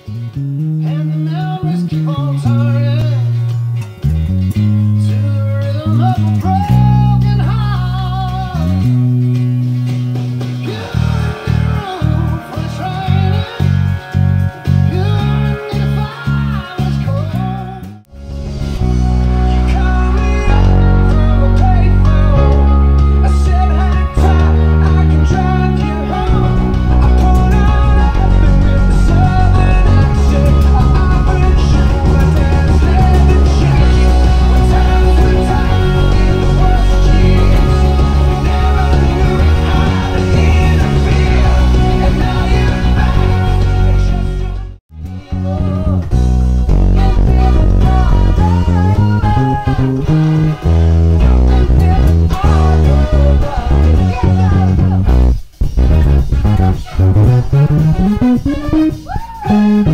And the memories keep on turning to the rhythm of a broken heart. You're in the room for training. You're in the fire's cold. You call me up from a payphone. I said, hang tight, I can drive you home. I pulled out everything with the southern accent. I wish you were dance, let it change. When times were tough in the worst years, we never knew how to interfere. And now you're back, and just